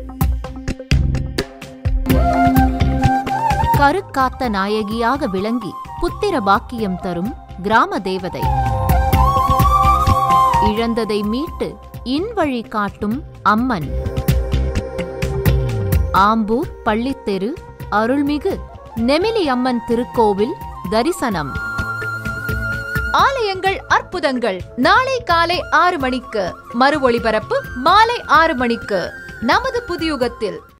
கருக்காத்த நாயகியாக விளங்கி புத்திர பாக்கியம் தரும் கிராம தேவதை. இழந்ததை மீட்டு இன்வழி காட்டும் அம்மன். ஆம்பூர் பள்ளித்தெரு அருள்மிகு நெமிலி அம்மன் திருக்கோவில் தரிசனம். ஆலயங்கள் அற்புதங்கள் நாளை காலை 6 மணிக்கு, மறு ஒளிபரப்பு மாலை 6 மணிக்கு நமது புதியுகத்தில்.